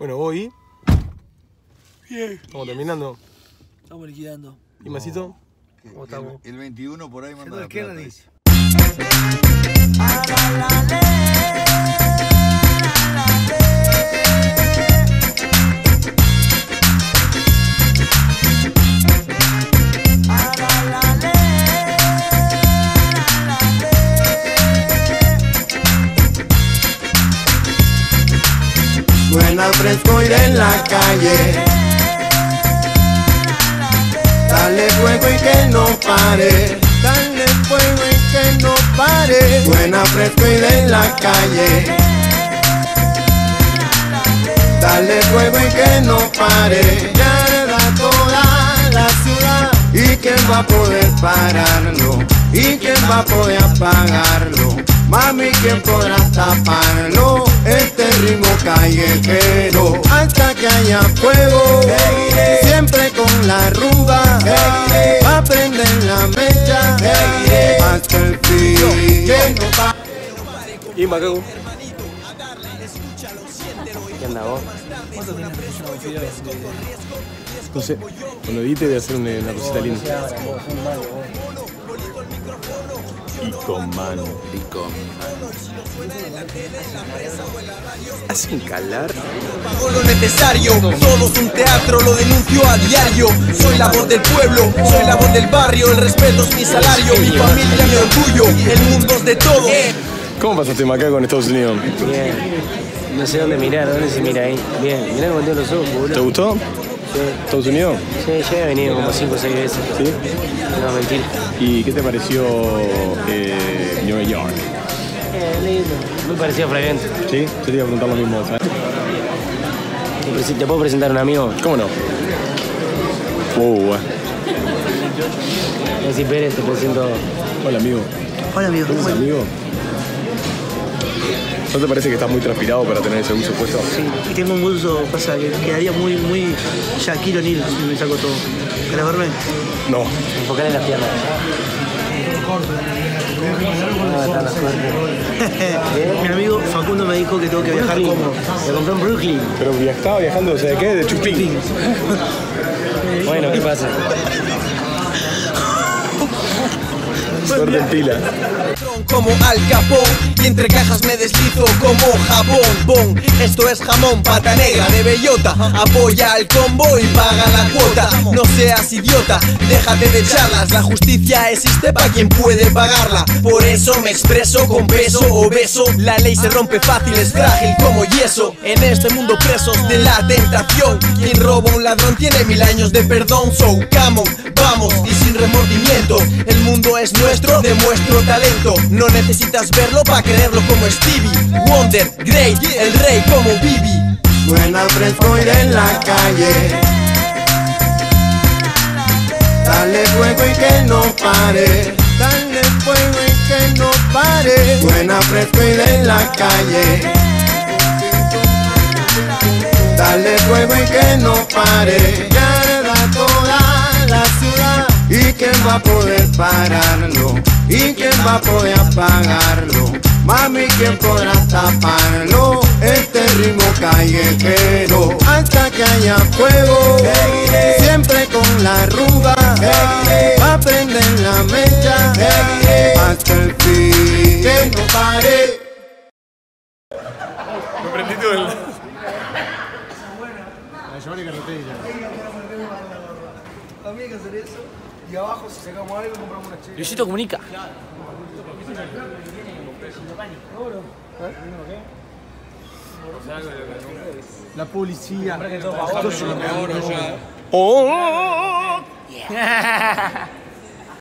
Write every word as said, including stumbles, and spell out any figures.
Bueno, voy. Bien. Estamos terminando. Estamos liquidando. ¿Y Masito? ¿Cómo estamos? El, el veintiuno por ahí manda la ¿Qué plata. dice? Suena el fresco ir en la calle. Dale fuego y que no pare. Dale fuego y que no pare. Suena fresco ir en la calle. Dale fuego y que no pare. Ya arda toda la ciudad. ¿Y quién va a poder pararlo? ¿Y quién va a poder apagarlo? Mami, ¿quién podrá taparlo? Este ritmo callejero. Hasta que haya fuego, seguiré. Siempre con la rumba, seguiré. Va a prender la mecha, seguiré. Hasta el fin, que no va. ¿Y Macaco? ¿Qué onda vos? ¿Cuánto tenés presionado videos? No sé, cuando edite voy a hacer una, una cosita linda. Y con mano. Y con ¿Hacen calar? Hago lo necesario, todo es un teatro, lo denuncio a diario. Soy la voz del pueblo, soy la voz del barrio. El respeto es mi salario, mi familia, mi orgullo. El mundo es de todos. ¿Cómo pasaste Macaco en Estados Unidos? bien. No sé dónde mirar, dónde se mira ahí. Bien, mirá cómo tengo los ojos, boludo. ¿Te gustó? Sí. ¿Estados Unidos? Sí, ya he venido como cinco o seis veces. ¿Sí? No, mentira. ¿Y qué te pareció eh, New York? Eh, lindo. Muy parecido a Fragante. ¿Sí? Yo te iba a preguntar lo mismo, ¿sabes? ¿Te, presen- ¿Te puedo presentar a un amigo? ¿Cómo no? Uh, Messi Pérez, te presento. hola amigo. Hola, amigo. ¿Cómo estás, amigo? ¿No te parece que estás muy transpirado para tener ese uso puesto? Sí, y tengo un uso, pasa que quedaría muy, muy Shaquille O'Neal si me saco todo. ¿Querés verme? No. Enfocar en las piernas. Ah, está la suerte. Mi amigo Facundo me dijo que tengo que viajar Brooklyn. cómodo. Lo compré en Brooklyn. Pero via- estaba viajando, o sea, ¿de qué? De Chupín. Bueno, ¿qué pasa? Suerte en pila. Como Al Capone y entre cajas me deslizo como jabón. Bon, esto es jamón, pata negra de bellota. Apoya al combo y paga la cuota. No seas idiota, déjate de charlas. La justicia existe para quien puede pagarla. Por eso me expreso con peso obeso. La ley se rompe fácil, es frágil como yeso. En este mundo presos de la tentación. Quien roba a un ladrón tiene mil años de perdón. So, come on, vamos y sin remordimiento. El mundo es nuestro, demuestro talento. No necesitas verlo para creerlo como Stevie Wonder, Great, el rey como Bibi. Suena el fresco ir en la calle. Dale fuego y que no pare. Dale fuego y que no pare. Suena fresco ir en la calle. Dale fuego y que no pare. Ya arda toda la ciudad. ¿Y quién va a poder pararlo? ¿Y quién va a poder apagarlo? Mami, ¿quién podrá taparlo? Este ritmo callejero. Hasta que haya fuego, seguiré. Siempre con la rumba, seguiré. Va a prender la mecha, seguiré. Hasta el fin, que no pare. Me prendí todo el... A mí hay que hacer eso. Y abajo, si sacamos algo, compramos una chela. Luisito Comunica. La policía. ¡Oh!